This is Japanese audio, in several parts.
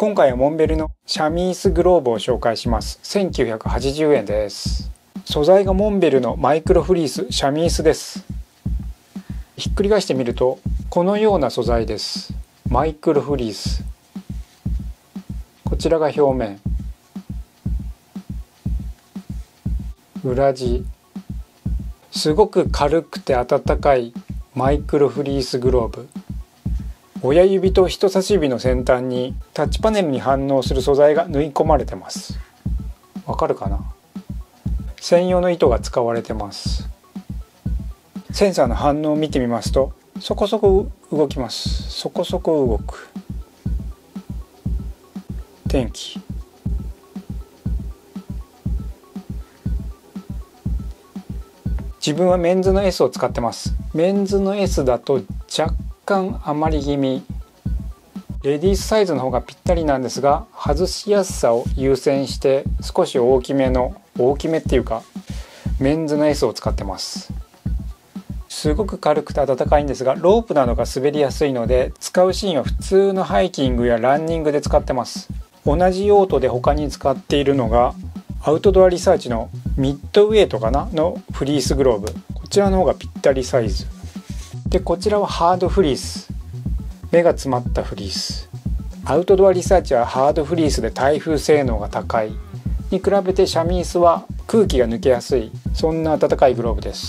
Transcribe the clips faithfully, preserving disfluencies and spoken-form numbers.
今回はモンベルのシャミースグローブを紹介します。せんきゅうひゃくはちじゅうえんです。素材がモンベルのマイクロフリースシャミースです。ひっくり返してみるとこのような素材です。マイクロフリース、こちらが表面、裏地、すごく軽くて暖かいマイクロフリースグローブ。親指と人差し指の先端にタッチパネルに反応する素材が縫い込まれてます。わかるかな？専用の糸が使われてます。センサーの反応を見てみますとそこそこ動きます。そこそこ動く。天気、自分はメンズの エス を使ってます。メンズの エス だと若干余り気味、レディースサイズの方がぴったりなんですが、外しやすさを優先して少し大きめの大きめっていうかメンズの エス を使ってます。すごく軽くて暖かいんですが、ロープなどが滑りやすいので使うシーンは普通のハイキングやランニングで使ってます。同じ用途で他に使っているのがアウトドアリサーチのミッドウェイトかなのフリースグローブ、こちらの方がぴったりサイズで、こちらはハードフリース、目が詰まったフリース。アウトドアリサーチはハードフリースで耐風性能が高いに比べてシャミースは空気が抜けやすい、そんな暖かいグローブです。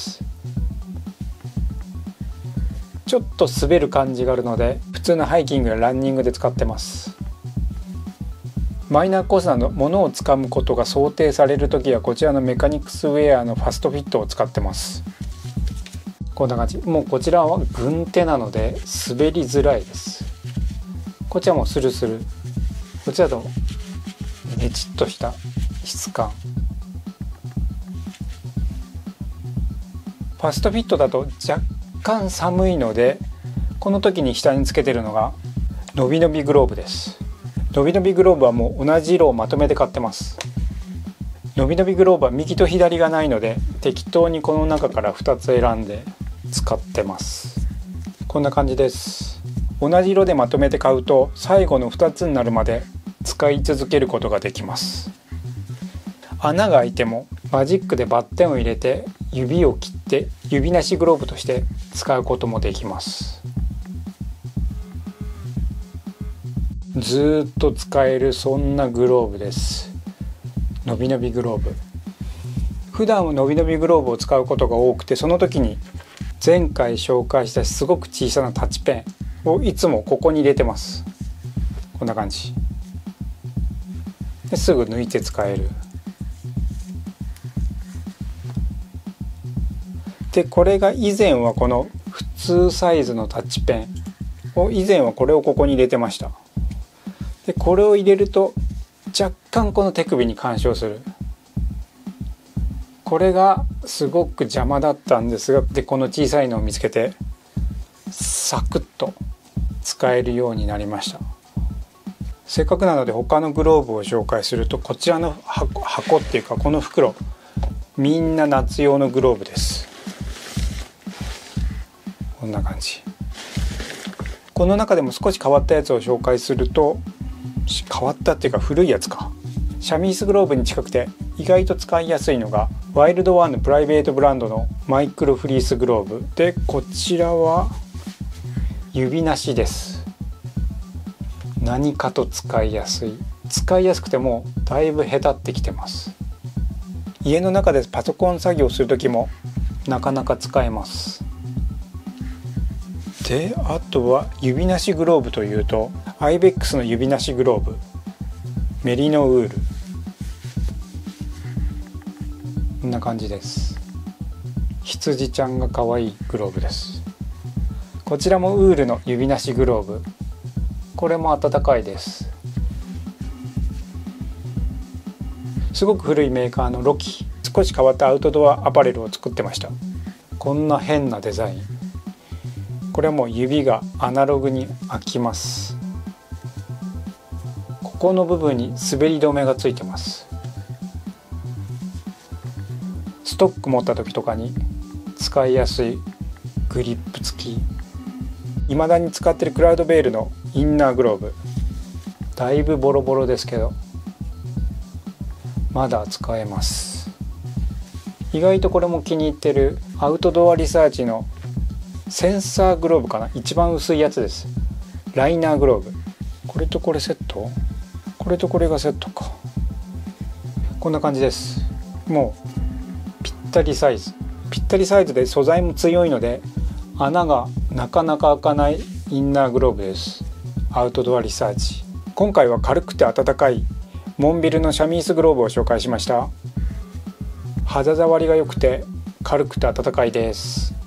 ちょっと滑る感じがあるので普通のハイキングやランニングで使ってます。マイナーコースなど物を掴むことが想定されるときはこちらのメカニクスウェアのファストフィットを使ってます。こんな感じ。もうこちらは軍手なので滑りづらいです。こちらもスルスル、こちらとねちっとした質感。ファストフィットだと若干寒いのでこの時に下につけてるのがのびのびグローブです。のびのびグローブはもう同じ色をまとめて買ってます。のびのびグローブは右と左がないので適当にこの中からふたつ選んで使ってます。こんな感じです。同じ色でまとめて買うと最後のふたつになるまで使い続けることができます。穴が開いてもマジックでバッテンを入れて指を切って指なしグローブとして使うこともできます。ずーっと使えるそんなグローブです。のびのびグローブ。普段はのびのびグローブを使うことが多くて、その時に前回紹介したすごく小さなタッチペンをいつもここに入れてます。こんな感じですぐ抜いて使える。でこれが以前はこの普通サイズのタッチペンを以前はこれをここに入れてました。でこれを入れると若干この手首に干渉する、これがすごく邪魔だったんですが、でこの小さいのを見つけてサクッと使えるようになりました。せっかくなので他のグローブを紹介すると、こちらの 箱, 箱っていうかこの袋、みんな夏用のグローブです。こんな感じ。この中でも少し変わったやつを紹介すると、変わったっていうか古いやつか、シャミースグローブに近くて意外と使いやすいのがワイルドワンのプライベートブランドのマイクロフリースグローブで、こちらは指なしです。何かと使いやすい、使いやすくてもだいぶへたってきてます。家の中でパソコン作業する時もなかなか使えます。であとは指なしグローブというとアイベックスの指なしグローブ、メリノウール、こんな感じです。羊ちゃんが可愛いグローブです。こちらもウールの指なしグローブ、これも暖かいです。すごく古いメーカーのロキ、少し変わったアウトドアアパレルを作ってました。こんな変なデザイン、これはもう指がアナログに開きます。ここの部分に滑り止めがついてます。ストック持った時とかに使いやすいグリップ付き。未だに使ってるクラウドベールのインナーグローブ、 だいぶボロボロですけどまだ使えます。意外とこれも気に入ってるアウトドアリサーチのセンサーグローブかな、一番薄いやつです。ライナーグローブ、これとこれセット、これとこれがセットか。こんな感じです。もうぴったりサイズ、ぴったりサイズで素材も強いので穴がなかなか開かないインナーグローブです。アウトドアリサーチ、今回は軽くて暖かいモンビルのシャミースグローブを紹介しました。肌触りが良くて軽くて暖かいです。